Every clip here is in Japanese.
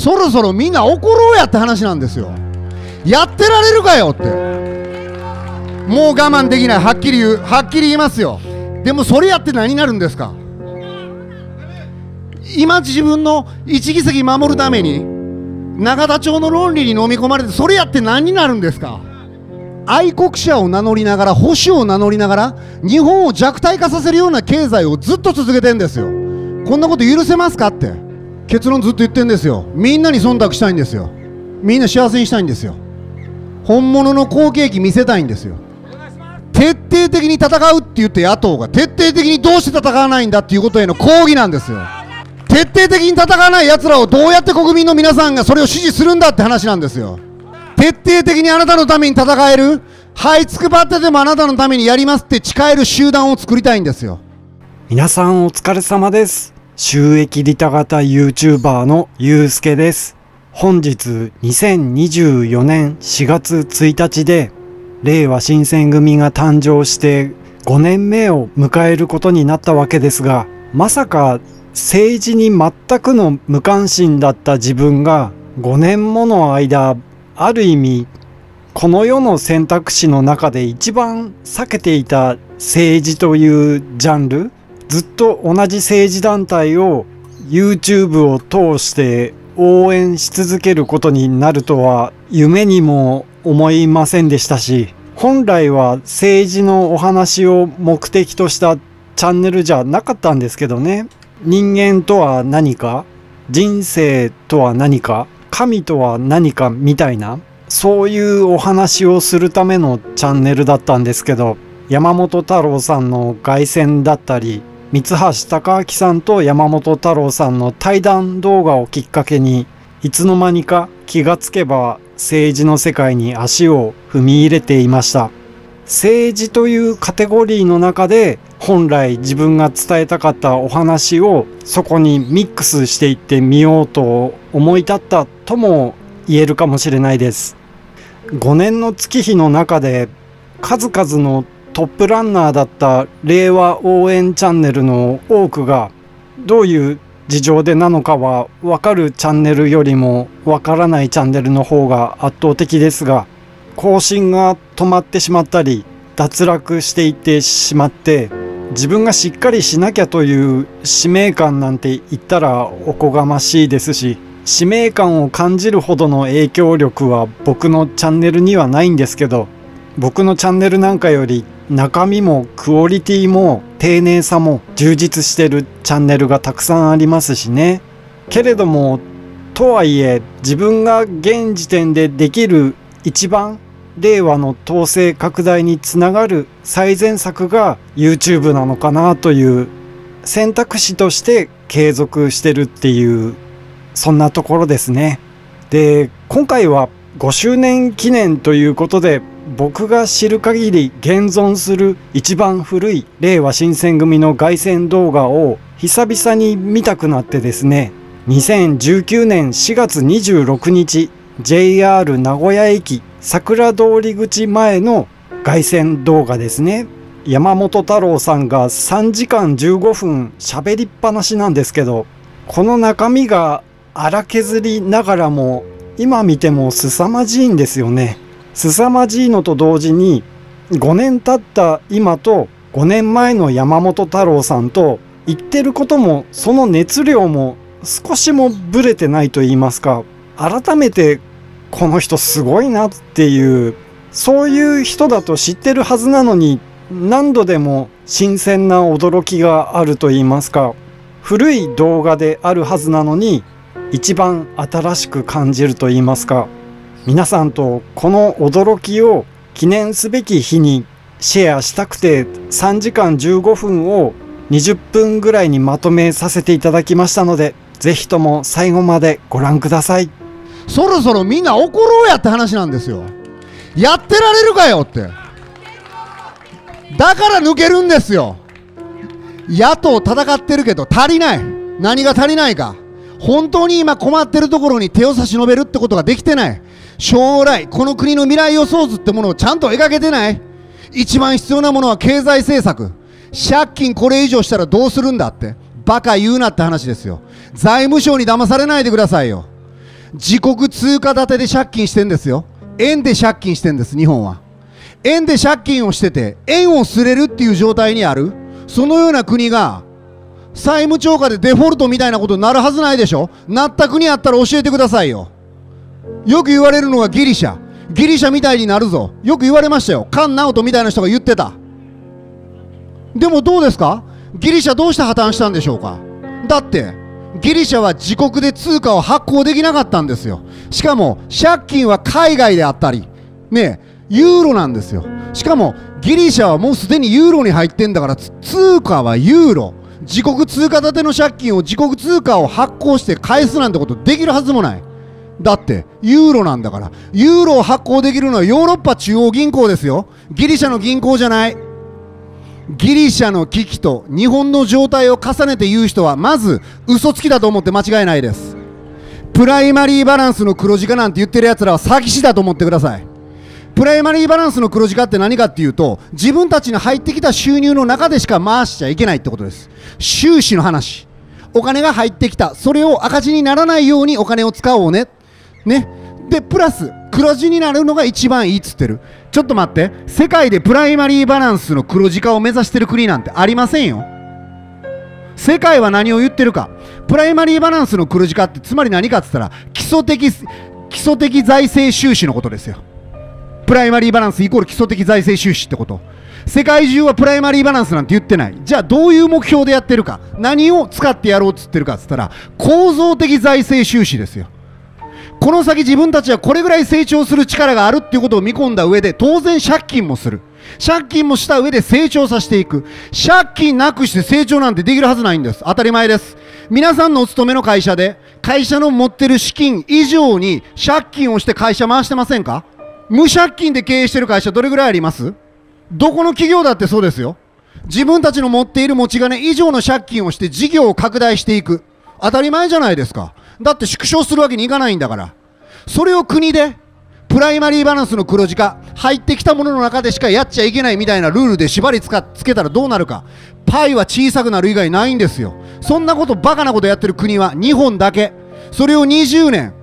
そろそろみんな怒ろうやって話なんですよ。やってられるかよって。もう我慢できない。はっきり言いますよ。でもそれやって何になるんですか。今自分の一議席守るために永田町の論理に飲み込まれて、それやって何になるんですか。愛国者を名乗りながら、保守を名乗りながら、日本を弱体化させるような経済をずっと続けてるんですよ。こんなこと許せますかって。結論ずっと言ってるんですよ。みんなに忖度したいんですよ。みんな幸せにしたいんですよ。本物の好景気見せたいんですよ。徹底的に戦うって言って野党が徹底的にどうして戦わないんだっていうことへの抗議なんですよ。徹底的に戦わない奴らをどうやって国民の皆さんがそれを支持するんだって話なんですよ。徹底的にあなたのために戦える、這いつくばってでもあなたのためにやりますって誓える集団を作りたいんですよ。 皆さんお疲れ様です。収益利他型 YouTuber のゆうすけです。本日2024年4月1日で令和新選組が誕生して5年目を迎えることになったわけですが、まさか政治に全くの無関心だった自分が5年もの間、ある意味この世の選択肢の中で一番避けていた政治というジャンル、ずっと同じ政治団体を YouTube を通して応援し続けることになるとは夢にも思いませんでしたし、本来は政治のお話を目的としたチャンネルじゃなかったんですけどね。人間とは何か、人生とは何か、神とは何かみたいな、そういうお話をするためのチャンネルだったんですけど、山本太郎さんの凱旋だったり、三橋貴明さんと山本太郎さんの対談動画をきっかけに、いつの間にか気がつけば政治の世界に足を踏み入れていました。政治というカテゴリーの中で本来自分が伝えたかったお話をそこにミックスしていってみようと思い立ったとも言えるかもしれないです。5年の月日の中で数々のトップランナーだった令和応援チャンネルの多くがどういう事情でなのかは分かるチャンネルよりも分からないチャンネルの方が圧倒的ですが、更新が止まってしまったり脱落していってしまって、自分がしっかりしなきゃという使命感なんて言ったらおこがましいですし、使命感を感じるほどの影響力は僕のチャンネルにはないんですけど、僕のチャンネルなんかより中身もクオリティも丁寧さも充実してるチャンネルがたくさんありますしね。けれどもとはいえ自分が現時点でできる一番令和の統制拡大につながる最善策が YouTube なのかなという選択肢として継続してるっていうそんなところですね。で、今回は5周年記念ということで、僕が知る限り現存する一番古い令和新選組の凱旋動画を久々に見たくなってですね、2019年4月26日 JR 名古屋駅桜通り口前の凱旋動画ですね。山本太郎さんが3時間15分喋りっぱなしなんですけど、この中身が荒削りながらも今見ても凄まじいんですよね。凄まじいのと同時に5年経った今と5年前の山本太郎さんと言ってることもその熱量も少しもブレてないと言いますか、改めてこの人すごいなっていう、そういう人だと知ってるはずなのに何度でも新鮮な驚きがあると言いますか、古い動画であるはずなのに一番新しく感じると言いますか、皆さんとこの驚きを記念すべき日にシェアしたくて3時間15分を20分ぐらいにまとめさせていただきましたので、ぜひとも最後までご覧ください。 そろそろみんな怒ろうやって話なんですよ。やってられるかよって。だから抜けるんですよ。野党戦ってるけど足りない。何が足りないか。本当に今困ってるところに手を差し伸べるってことができてない。将来この国の未来予想図ってものをちゃんと描けてない。一番必要なものは経済政策。借金これ以上したらどうするんだってバカ言うなって話ですよ。財務省に騙されないでくださいよ。 自国通貨建てで借金してんですよ。円で借金してんです。日本は円で借金をしてて円をすれるっていう状態にある、そのような国が債務超過でデフォルトみたいなことになるはずないでしょ。なった国あったら教えてくださいよ。よく言われるのがギリシャみたいになるぞ、よく言われましたよ。菅直人みたいな人が言ってた。でもどうですか、ギリシャどうして破綻したんでしょうか。だってギリシャは自国で通貨を発行できなかったんですよ。しかも借金は海外であったりね、ユーロなんですよ。しかもギリシャはもうすでにユーロに入ってんだから、通貨はユーロ、自国通貨建ての借金を自国通貨を発行して返すなんてことできるはずもない。だってユーロなんだから。ユーロを発行できるのはヨーロッパ中央銀行ですよ。ギリシャの銀行じゃない。ギリシャの危機と日本の状態を重ねて言う人はまず嘘つきだと思って間違いないです。プライマリーバランスの黒字化なんて言ってるやつらは詐欺師だと思ってください。プライマリーバランスの黒字化って何かっていうと、自分たちに入ってきた収入の中でしか回しちゃいけないってことです。収支の話、お金が入ってきた、それを赤字にならないようにお金を使おうねでプラス黒字になるのが一番いいっつってる。ちょっと待って、世界でプライマリーバランスの黒字化を目指してる国なんてありませんよ。世界は何を言ってるか。プライマリーバランスの黒字化ってつまり何かって言ったら、基礎的財政収支のことですよ。プライマリーバランスイコール基礎的財政収支ってこと。世界中はプライマリーバランスなんて言ってない。じゃあどういう目標でやってるか、何を使ってやろうっつってるかっつったら、構造的財政収支ですよ。この先自分たちはこれぐらい成長する力があるっていうことを見込んだ上で、当然借金もする。借金もした上で成長させていく。借金なくして成長なんてできるはずないんです。当たり前です。皆さんのお勤めの会社で会社の持ってる資金以上に借金をして会社回してませんか。無借金で経営してる会社どれぐらいあります？どこの企業だってそうですよ。自分たちの持っている持ち金以上の借金をして事業を拡大していく。当たり前じゃないですか。だって縮小するわけにいかないんだから。それを国でプライマリーバランスの黒字化、入ってきたものの中でしかやっちゃいけないみたいなルールで縛りつけたらどうなるか。パイは小さくなる以外ないんですよ。そんなことバカなことやってる国は日本だけ。それを20年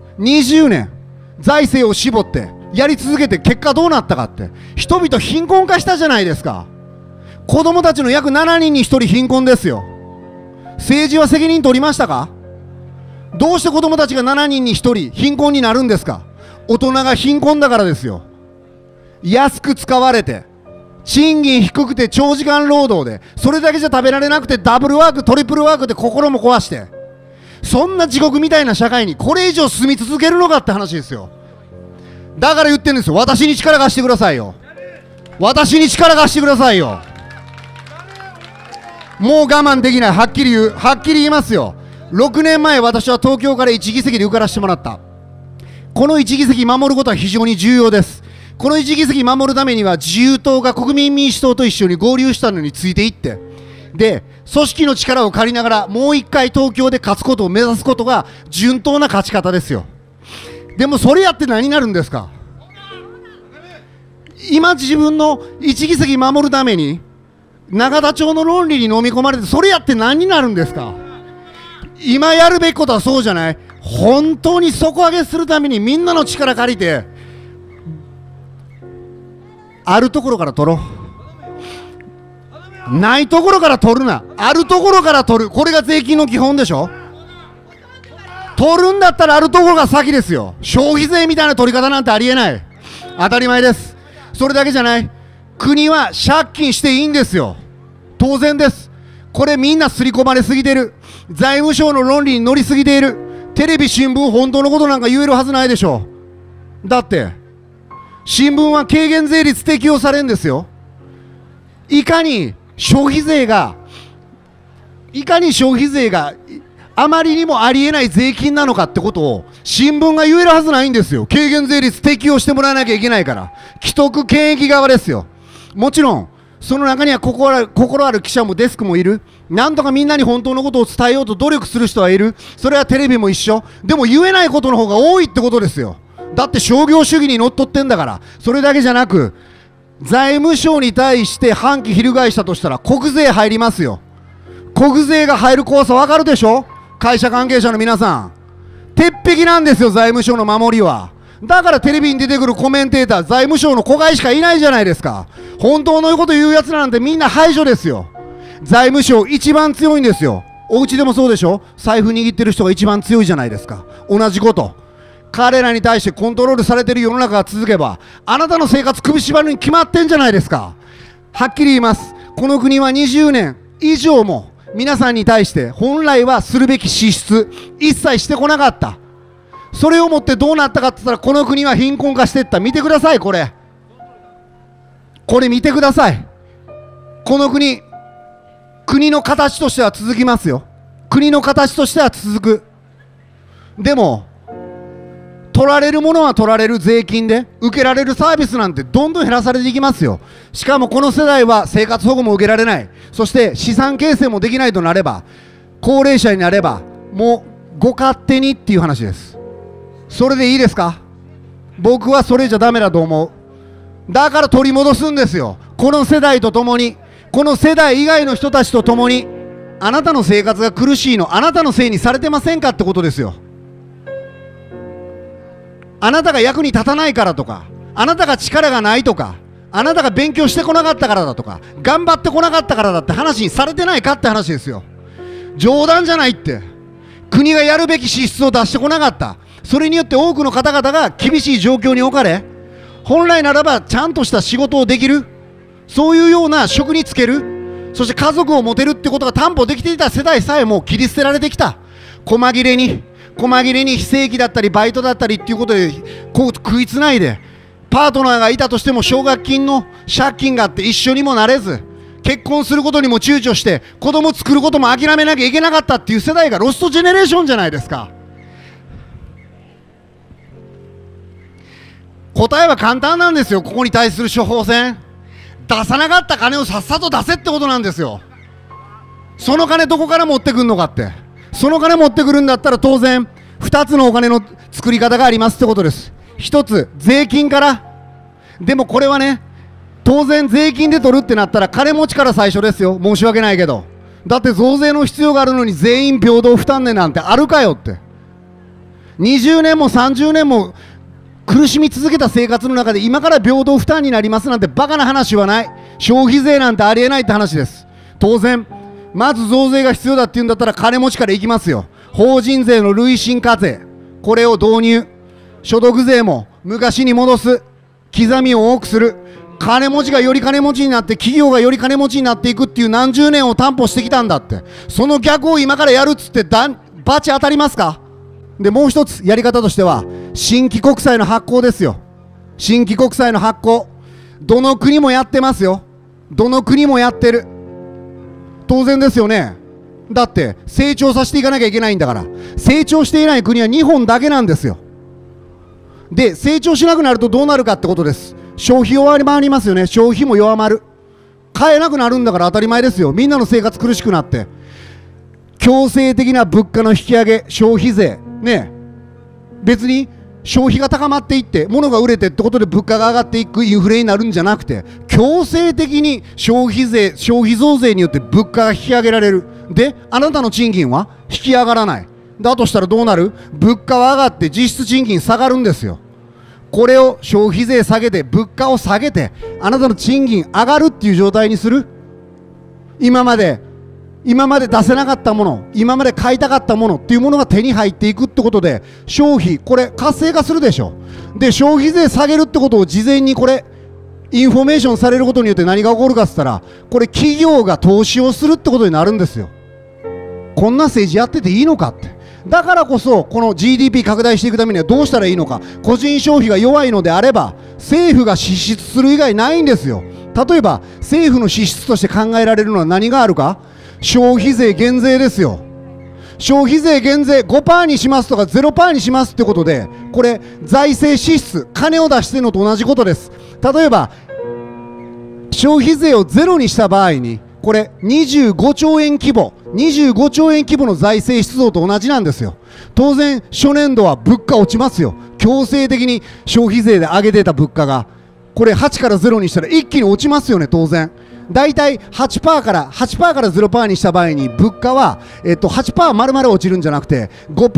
財政を絞ってやり続けて、結果どうなったかって、人々貧困化したじゃないですか。子供たちの約7人に1人貧困ですよ。政治は責任取りましたか。どうして子供たちが7人に1人貧困になるんですか。大人が貧困だからですよ。安く使われて、賃金低くて長時間労働で、それだけじゃ食べられなくてダブルワークトリプルワークで心も壊して、そんな地獄みたいな社会にこれ以上住み続けるのかって話ですよ。だから言ってるんですよ。私に力貸してくださいよ。私に力貸してくださいよ。もう我慢できない。はっきり言いますよ。6年前私は東京から1議席で受からせてもらった。この1議席守ることは非常に重要です。この1議席守るためには自由党が国民民主党と一緒に合流したのについていって、で組織の力を借りながらもう一回東京で勝つことを目指すことが順当な勝ち方ですよ。でもそれやって何になるんですか。今自分の1議席守るために永田町の論理に飲み込まれて、それやって何になるんですか。今やるべきことはそうじゃない。本当に底上げするためにみんなの力借りて、あるところから取ろう。ないところから取るな。あるところから取る。これが税金の基本でしょ。取るんだったらあるところが先ですよ。消費税みたいな取り方なんてありえない。当たり前です。それだけじゃない。国は借金していいんですよ。当然です。これみんな刷り込まれすぎてる。財務省の論理に乗りすぎている。テレビ新聞本当のことなんか言えるはずないでしょ。だって新聞は軽減税率適用されるんですよ。いかに消費税があまりにもありえない税金なのかってことを新聞が言えるはずないんですよ。軽減税率適用してもらわなきゃいけないから。既得権益側ですよ。もちろんその中には心ある記者もデスクもいる。なんとかみんなに本当のことを伝えようと努力する人はいる。それはテレビも一緒。でも言えないことの方が多いってことですよ。だって商業主義にのっとってんだから。それだけじゃなく、財務省に対して反旗翻したとしたら国税入りますよ。国税が入る怖さ分かるでしょ。会社関係者の皆さん、 鉄壁なんですよ、財務省の守りは。だからテレビに出てくるコメンテーター、財務省の子飼いしかいないじゃないですか。本当のこと言うやつなんてみんな排除ですよ。財務省一番強いんですよ。お家でもそうでしょ。財布握ってる人が一番強いじゃないですか。同じこと。彼らに対してコントロールされてる世の中が続けば、あなたの生活首縛るに決まってんじゃないですか。はっきり言います。この国は20年以上も皆さんに対して本来はするべき支出一切してこなかった。それをもってどうなったかって言ったら、この国は貧困化していった。見てください、これ見てください。この国の形としては続きますよ。国の形としては続く。でも取られるものは取られる税金で、受けられるサービスなんてどんどん減らされていきますよ。しかもこの世代は生活保護も受けられない、そして資産形成もできないとなれば、高齢者になればもうご勝手にっていう話です。それでいいですか。僕はそれじゃダメだと思う。だから取り戻すんですよ。この世代とともに、この世代以外の人たちとともに。あなたの生活が苦しいの、あなたのせいにされてませんかってことですよ。あなたが役に立たないからとか、あなたが力がないとか、あなたが勉強してこなかったからだとか、頑張ってこなかったからだって話にされてないかって話ですよ。冗談じゃないって。国がやるべき支出を出してこなかった。それによって多くの方々が厳しい状況に置かれ、本来ならばちゃんとした仕事をできる、そういうような職に就ける、そして家族を持てるってことが担保できていた世代さえも切り捨てられてきた。細切れに非正規だったりバイトだったりっていうことでこう食いつないで、パートナーがいたとしても奨学金の借金があって一緒にもなれず、結婚することにも躊躇して子供作ることも諦めなきゃいけなかったっていう世代がロストジェネレーションじゃないですか。答えは簡単なんですよ。ここに対する処方箋、出さなかった金をさっさと出せってことなんですよ。その金どこから持ってくるのかって。その金持ってくるんだったら当然2つのお金の作り方がありますってことです。1つ税金から。でもこれはね、当然税金で取るってなったら金持ちから最初ですよ。申し訳ないけど。だって増税の必要があるのに全員平等負担ねなんてあるかよって。20年も30年も苦しみ続けた生活の中で今から平等負担になりますなんてバカな話はない。消費税なんてありえないって話です。当然まず増税が必要だっていうんだったら金持ちからいきますよ。法人税の累進課税、これを導入。所得税も昔に戻す。刻みを多くする。金持ちがより金持ちになって企業がより金持ちになっていくっていう何十年を担保してきたんだって。その逆を今からやるっつってバチ当たりますか。でもう一つやり方としては新規国債の発行ですよ。新規国債の発行、どの国もやってますよ。どの国もやってる。当然ですよね。だって成長させていかなきゃいけないんだから。成長していない国は日本だけなんですよ。で成長しなくなるとどうなるかってことです。消費弱まりますよね。消費も弱まる。買えなくなるんだから当たり前ですよ。みんなの生活苦しくなって強制的な物価の引き上げ、消費税ね、別に消費が高まっていって物が売れてってことで物価が上がっていくインフレになるんじゃなくて、強制的に消費増税によって物価が引き上げられる。であなたの賃金は引き上がらない。だとしたらどうなる。物価は上がって実質賃金下がるんですよ。これを消費税下げて物価を下げてあなたの賃金上がるっていう状態にする。今まで出せなかったもの、今まで買いたかったものっていうものが手に入っていくってことで消費、これ活性化するでしょ。で消費税下げるってことを事前にこれインフォメーションされることによって何が起こるかって言ったら、これ企業が投資をするってことになるんですよ。こんな政治やってていいのかって。だからこそこの GDP 拡大していくためにはどうしたらいいのか。個人消費が弱いのであれば政府が支出する以外ないんですよ。例えば政府の支出として考えられるのは何があるか。消費税減税ですよ。消費税減税 5% にしますとか 0% にしますってことで、これ財政支出、金を出してるのと同じことです。例えば消費税をゼロにした場合に、これ25兆円規模の財政出動と同じなんですよ。当然初年度は物価落ちますよ。強制的に消費税で上げてた物価がこれ8から0にしたら一気に落ちますよね。当然だいたい8%から0% にした場合に物価は、8% 丸々落ちるんじゃなくて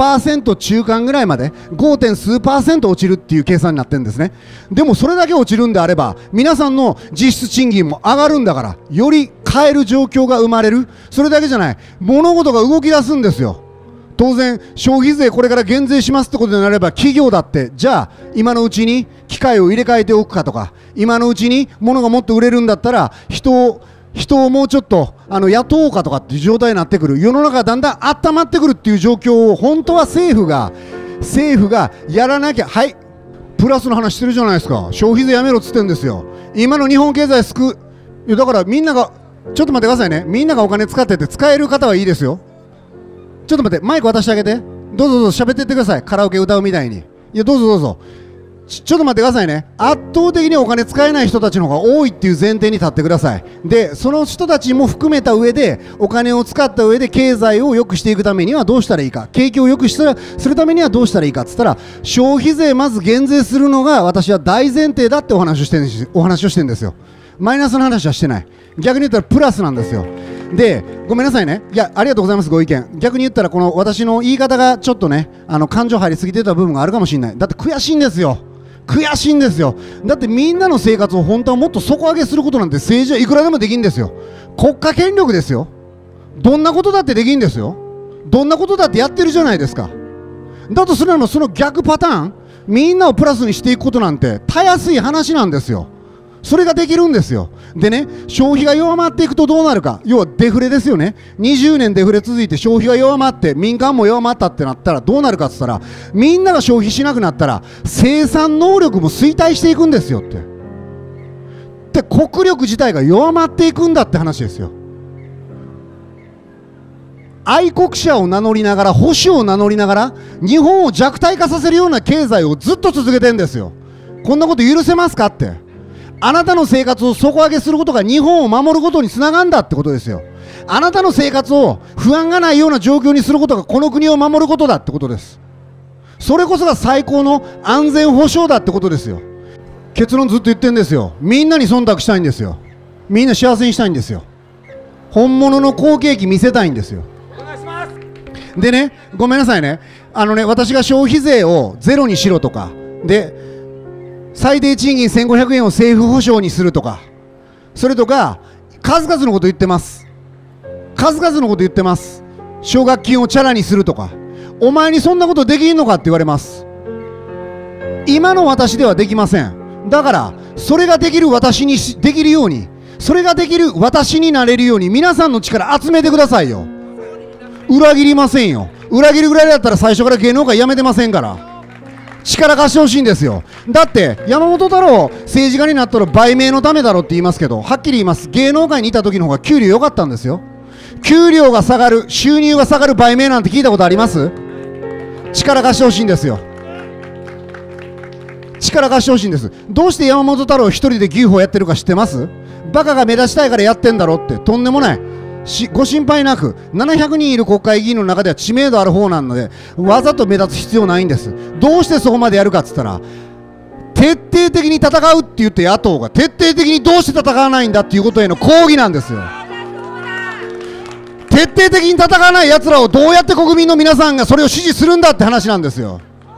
5% 中間ぐらいまで 5. 数%落ちるっていう計算になってるんですね。でもそれだけ落ちるんであれば皆さんの実質賃金も上がるんだから、より買える状況が生まれる。それだけじゃない、物事が動き出すんですよ。当然消費税これから減税しますってことになれば、企業だってじゃあ今のうちに機械を入れ替えておくかとか、今のうちに物がもっと売れるんだったら人をもうちょっと雇おうかとかっていう状態になってくる。世の中がだんだん温まってくるっていう状況を本当は政府がやらなきゃ。はい、プラスの話してるじゃないですか。消費税やめろっつってんですよ。今の日本経済救う。いやだからみんなが、ちょっと待ってくださいね。みんながお金使ってて使える方はいいですよ。ちょっと待って、マイク渡してあげて。どうぞどうぞ喋ってってください。カラオケ歌うみたいに。いやどうぞどうぞ。ちょっと待ってくださいね。圧倒的にお金使えない人たちの方が多いっていう前提に立ってください。でその人たちも含めた上で、お金を使った上で経済を良くしていくためにはどうしたらいいか、景気を良くするためにはどうしたらいいかっつったら、消費税まず減税するのが私は大前提だってお話をしてるんですよ。マイナスの話はしてない。逆に言ったらプラスなんですよ。でごめんなさいね。いやありがとうございます、ご意見。逆に言ったらこの私の言い方がちょっとね、感情入りすぎてた部分があるかもしれない。だって悔しいんですよ。だってみんなの生活を本当はもっと底上げすることなんて政治はいくらでもできるんですよ。国家権力ですよ。どんなことだってできるんですよ。どんなことだってやってるじゃないですか。だとするならその逆パターン、みんなをプラスにしていくことなんてたやすい話なんですよ。それができるんですよ。でね、消費が弱まっていくとどうなるか。要はデフレですよね。20年デフレ続いて消費が弱まって民間も弱まったってなったらどうなるかって言ったら、みんなが消費しなくなったら生産能力も衰退していくんですよって。で国力自体が弱まっていくんだって話ですよ。愛国者を名乗りながら、保守を名乗りながら日本を弱体化させるような経済をずっと続けてるんですよ。こんなこと許せますかって。あなたの生活を底上げすることが日本を守ることにつながるんだってことですよ。あなたの生活を不安がないような状況にすることがこの国を守ることだってことです。それこそが最高の安全保障だってことですよ。結論ずっと言ってるんですよ。みんなに忖度したいんですよ。みんな幸せにしたいんですよ。本物の好景気見せたいんですよ。お願いします。でね、ごめんなさいね。私が消費税をゼロにしろとかで、最低賃金1500円を政府保障にするとか、それとか数々のこと言ってます。奨学金をチャラにするとか。お前にそんなことできんのかって言われます。今の私ではできません。だからそれができる私にできるように、それができる私になれるように皆さんの力集めてくださいよ。裏切りませんよ。裏切るぐらいだったら最初から芸能界辞めてませんから。力貸してほしいんですよ。だって山本太郎政治家になったら売名のためだろって言いますけど、はっきり言います。芸能界にいた時の方が給料良かったんですよ。給料が下がる、収入が下がる売名なんて聞いたことあります？力貸してほしいんですよ。力貸してほしいんです。どうして山本太郎一人で牛歩やってるか知ってます？バカが目立ちたいからやってんだろって。とんでもない。ご心配なく、700人いる国会議員の中では知名度ある方なのでわざと目立つ必要ないんです。どうしてそこまでやるかっつったら、徹底的に戦うって言って野党が徹底的にどうして戦わないんだっていうことへの抗議なんですよ。徹底的に戦わない奴らをどうやって国民の皆さんがそれを支持するんだって話なんですよ。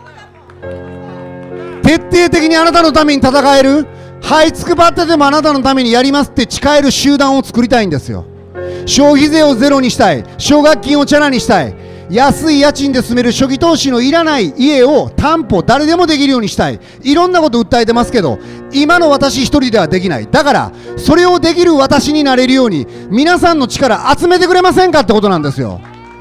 徹底的にあなたのために戦える、這いつくばってでもあなたのためにやりますって誓える集団を作りたいんですよ。消費税をゼロにしたい、奨学金をチャラにしたい、安い家賃で住める初期投資のいらない家を担保誰でもできるようにしたい。いろんなこと訴えてますけど、今の私一人ではできない。だからそれをできる私になれるように皆さんの力集めてくれませんかってことなんですよ。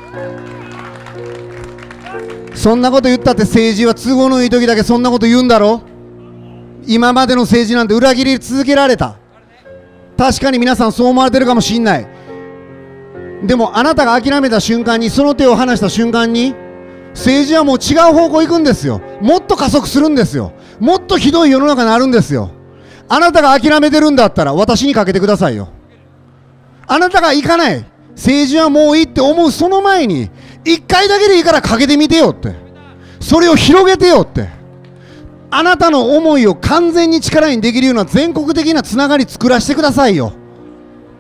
そんなこと言ったって政治は都合のいい時だけそんなこと言うんだろ。今までの政治なんて裏切り続けられた。確かに皆さんそう思われてるかもしんない。でもあなたが諦めた瞬間に、その手を離した瞬間に政治はもう違う方向行くんですよ。もっと加速するんですよ。もっとひどい世の中になるんですよ。あなたが諦めてるんだったら私にかけてくださいよ。あなたが行かない、政治はもういいって思うその前に一回だけでいいからかけてみてよって、それを広げてよって、あなたの思いを完全に力にできるような全国的なつながり作らせてくださいよ。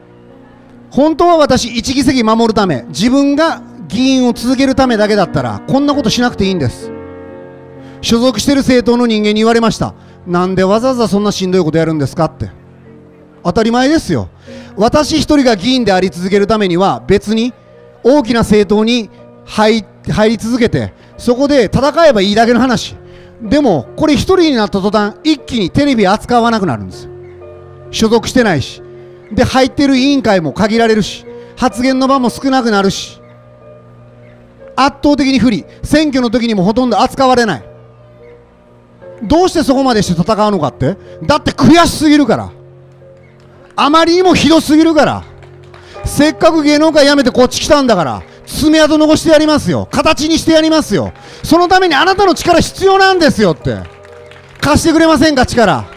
本当は私1議席守るため、自分が議員を続けるためだけだったらこんなことしなくていいんです。所属してる政党の人間に言われました。なんでわざわざそんなしんどいことやるんですかって。当たり前ですよ。私一人が議員であり続けるためには別に大きな政党に入り続けてそこで戦えばいいだけの話。でもこれ一人になった途端一気にテレビ扱わなくなるんですよ。所属してないし、で入ってる委員会も限られるし、発言の場も少なくなるし、圧倒的に不利。選挙の時にもほとんど扱われない。どうしてそこまでして戦うのかって、だって悔しすぎるから、あまりにもひどすぎるから。せっかく芸能界辞めてこっち来たんだから、爪痕残してやりますよ、形にしてやりますよ。そのためにあなたの力必要なんですよって。貸してくれませんか、力。